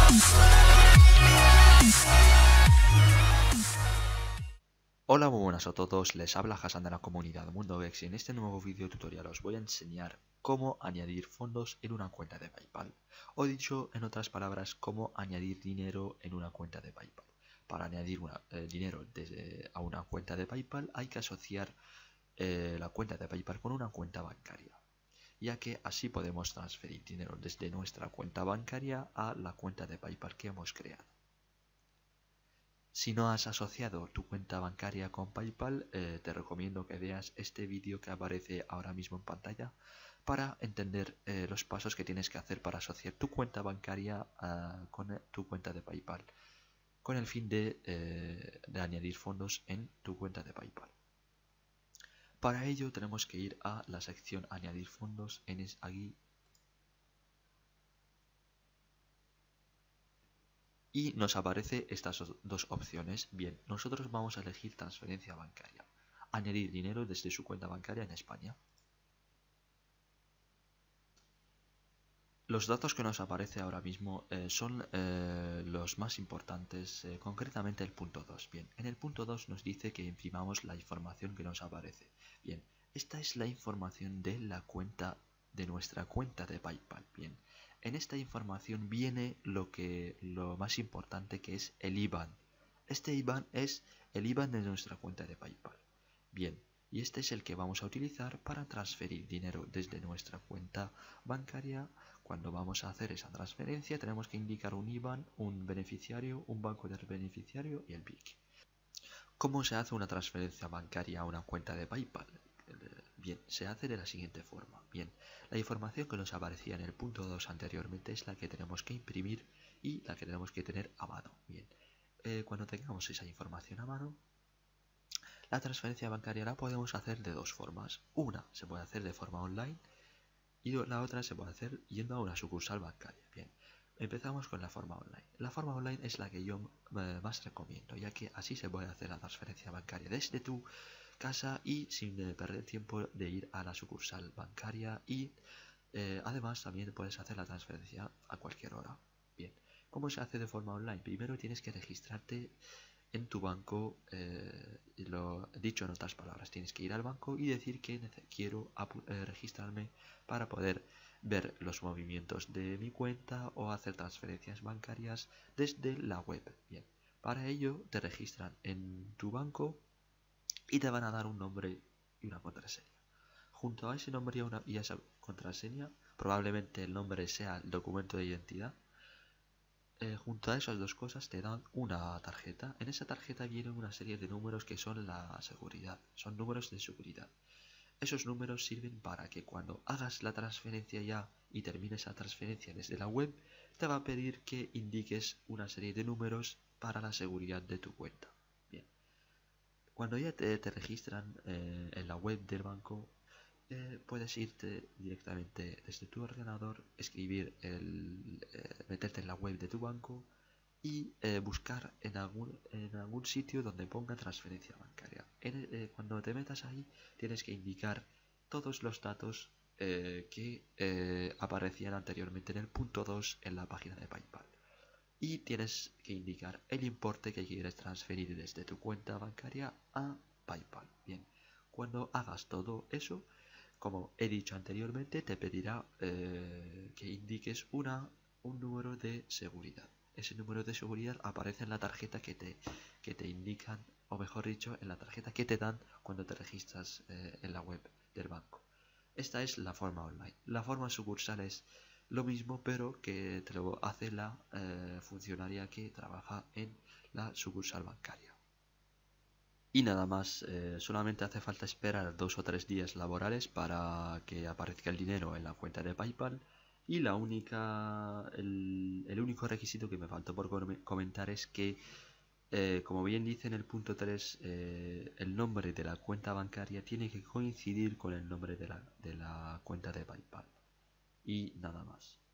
Hola, muy buenas a todos, les habla Hassan de la comunidad MundoVex y en este nuevo video tutorial os voy a enseñar cómo añadir fondos en una cuenta de PayPal, o dicho en otras palabras, cómo añadir dinero en una cuenta de PayPal. Para añadir dinero a una cuenta de PayPal hay que asociar la cuenta de PayPal con una cuenta bancaria, ya que así podemos transferir dinero desde nuestra cuenta bancaria a la cuenta de PayPal que hemos creado. Si no has asociado tu cuenta bancaria con PayPal, te recomiendo que veas este vídeo que aparece ahora mismo en pantalla para entender los pasos que tienes que hacer para asociar tu cuenta bancaria con tu cuenta de PayPal, con el fin de añadir fondos en tu cuenta de PayPal. Para ello tenemos que ir a la sección añadir fondos aquí. Y nos aparece estas dos opciones. Bien, nosotros vamos a elegir transferencia bancaria. Añadir dinero desde su cuenta bancaria en España. Los datos que nos aparece ahora mismo son los más importantes, concretamente el punto 2. Bien, en el punto 2 nos dice que imprimamos la información que nos aparece. Bien, esta es la información de de nuestra cuenta de PayPal. Bien, en esta información viene lo más importante, que es el IBAN. Este IBAN es el IBAN de nuestra cuenta de PayPal. Bien, y este es el que vamos a utilizar para transferir dinero desde nuestra cuenta bancaria. Cuando vamos a hacer esa transferencia tenemos que indicar un IBAN, un beneficiario, un banco del beneficiario y el BIC. ¿Cómo se hace una transferencia bancaria a una cuenta de PayPal? Bien, se hace de la siguiente forma. Bien, la información que nos aparecía en el punto 2 anteriormente es la que tenemos que imprimir y la que tenemos que tener a mano. Bien, cuando tengamos esa información a mano, la transferencia bancaria la podemos hacer de dos formas. Una se puede hacer de forma online y la otra se puede hacer yendo a una sucursal bancaria. Bien, empezamos con la forma online. La forma online es la que yo más recomiendo, ya que así se puede hacer la transferencia bancaria desde tu casa y sin perder tiempo de ir a la sucursal bancaria, y además también puedes hacer la transferencia a cualquier hora. Bien, ¿cómo se hace de forma online? Primero tienes que registrarte en tu banco, lo dicho en otras palabras, tienes que ir al banco y decir que quiero registrarme para poder ver los movimientos de mi cuenta o hacer transferencias bancarias desde la web. Bien, para ello te registran en tu banco y te van a dar un nombre y una contraseña. Junto a ese nombre y a esa contraseña, probablemente el nombre sea el documento de identidad. Junto a esas dos cosas te dan una tarjeta. En esa tarjeta vienen una serie de números que son la seguridad, son números de seguridad. Esos números sirven para que cuando hagas la transferencia ya y termines la transferencia desde la web, te va a pedir que indiques una serie de números para la seguridad de tu cuenta. Bien, cuando ya te registran en la web del banco, puedes irte directamente desde tu ordenador, meterte en la web de tu banco y buscar en algún sitio donde ponga transferencia bancaria. Cuando te metas ahí tienes que indicar todos los datos que aparecían anteriormente en el punto 2 en la página de PayPal. Y tienes que indicar el importe que quieres transferir desde tu cuenta bancaria a PayPal. Bien, cuando hagas todo eso, como he dicho anteriormente, te pedirá que indiques un número de seguridad. Ese número de seguridad aparece en la tarjeta que te indican, o mejor dicho, en la tarjeta que te dan cuando te registras en la web del banco. Esta es la forma online. La forma sucursal es lo mismo, pero que te lo hace la funcionaria que trabaja en la sucursal bancaria. Y nada más, solamente hace falta esperar 2 o 3 días laborales para que aparezca el dinero en la cuenta de PayPal. Y el único requisito que me faltó por comentar es que, como bien dice en el punto 3, el nombre de la cuenta bancaria tiene que coincidir con el nombre de la cuenta de PayPal. Y nada más.